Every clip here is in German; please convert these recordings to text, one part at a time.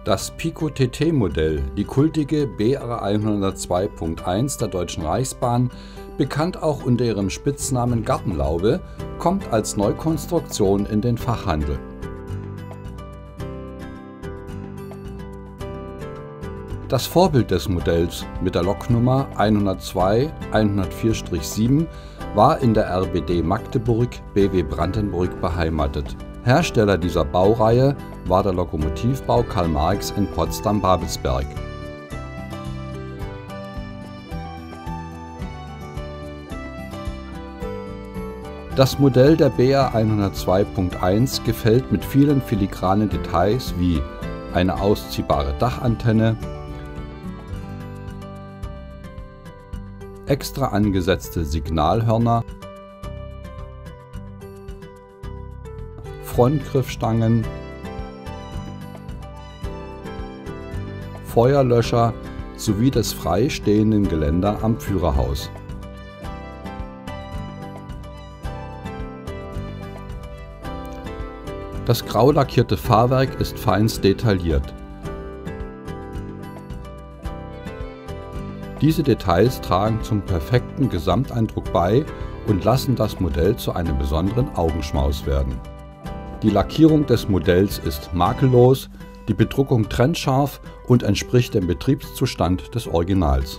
Das Pico TT-Modell, die kultige BR 102.1 der Deutschen Reichsbahn, bekannt auch unter ihrem Spitznamen Gartenlaube, kommt als Neukonstruktion in den Fachhandel. Das Vorbild des Modells mit der Loknummer 102-104-7 war in der RBD Magdeburg BW Brandenburg beheimatet. Hersteller dieser Baureihe war der Lokomotivbau Karl Marx in Potsdam-Babelsberg. Das Modell der BR 102.1 gefällt mit vielen filigranen Details wie eine ausziehbare Dachantenne, extra angesetzte Signalhörner, Frontgriffstangen, Feuerlöscher sowie des freistehenden Geländer am Führerhaus. Das grau lackierte Fahrwerk ist feinst detailliert. Diese Details tragen zum perfekten Gesamteindruck bei und lassen das Modell zu einem besonderen Augenschmaus werden. Die Lackierung des Modells ist makellos, die Bedruckung trennscharf und entspricht dem Betriebszustand des Originals.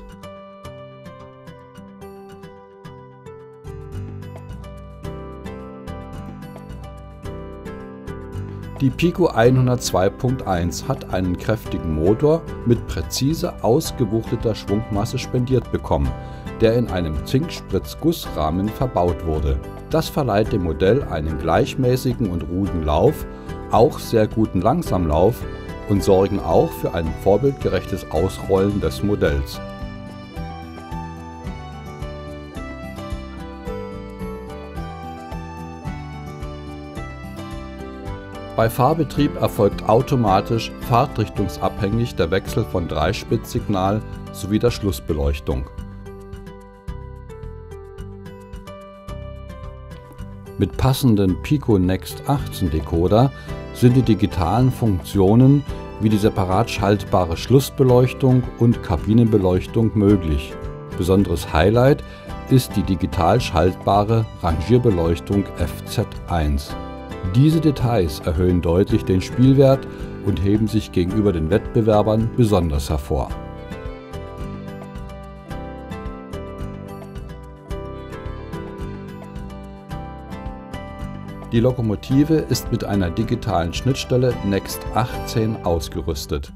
Die Pico 102.1 hat einen kräftigen Motor mit präzise ausgewuchteter Schwungmasse spendiert bekommen, der in einem Zinkspritzgussrahmen verbaut wurde. Das verleiht dem Modell einen gleichmäßigen und ruhigen Lauf, auch sehr guten Langsamlauf und sorgen auch für ein vorbildgerechtes Ausrollen des Modells. Bei Fahrbetrieb erfolgt automatisch fahrtrichtungsabhängig der Wechsel von Dreispitzsignal sowie der Schlussbeleuchtung. Mit passenden Pico Next 18 Decoder sind die digitalen Funktionen wie die separat schaltbare Schlussbeleuchtung und Kabinenbeleuchtung möglich. Besonderes Highlight ist die digital schaltbare Rangierbeleuchtung FZ1. Diese Details erhöhen deutlich den Spielwert und heben sich gegenüber den Wettbewerbern besonders hervor. Die Lokomotive ist mit einer digitalen Schnittstelle Next 18 ausgerüstet.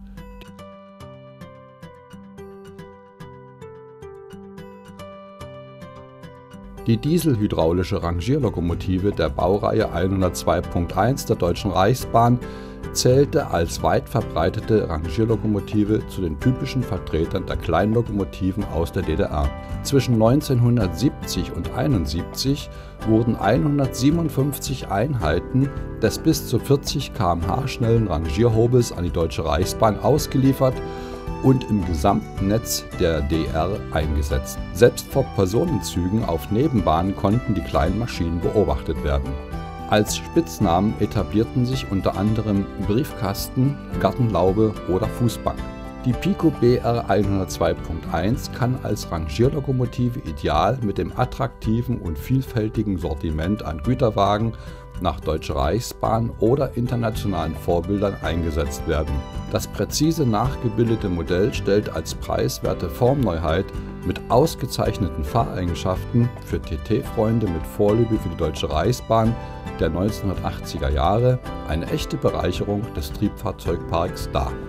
Die dieselhydraulische Rangierlokomotive der Baureihe 102.1 der Deutschen Reichsbahn zählte als weit verbreitete Rangierlokomotive zu den typischen Vertretern der Kleinlokomotiven aus der DDR. Zwischen 1970 und 1971 wurden 157 Einheiten des bis zu 40 km/h schnellen Rangierhobels an die Deutsche Reichsbahn ausgeliefert und im gesamten Netz der DR eingesetzt. Selbst vor Personenzügen auf Nebenbahnen konnten die kleinen Maschinen beobachtet werden. Als Spitznamen etablierten sich unter anderem Briefkasten, Gartenlaube oder Fußbank. Die Pico BR 102.1 kann als Rangierlokomotive ideal mit dem attraktiven und vielfältigen Sortiment an Güterwagen nach Deutsche Reichsbahn oder internationalen Vorbildern eingesetzt werden. Das präzise nachgebildete Modell stellt als preiswerte Formneuheit mit ausgezeichneten Fahreigenschaften für TT-Freunde mit Vorliebe für die Deutsche Reichsbahn der 1980er Jahre eine echte Bereicherung des Triebfahrzeugparks dar.